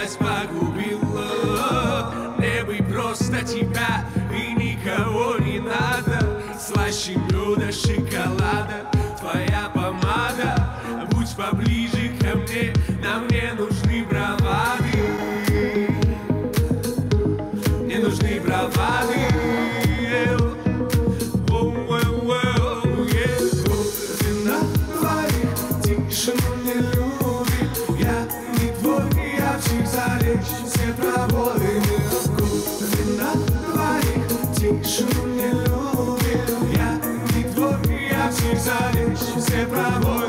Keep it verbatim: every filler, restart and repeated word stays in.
связь погубила. Мне бы просто тебя и никого не надо. Слаще меда, шоколада, твоя помада. Будь поближе ко мне, на мне нужны бравады. Мне нужны бравады. Тишину не любит, я не твой, я психзалечь, все проводы вина двоих. Тишину не любит, я не твой, я психзалечь, все проводы.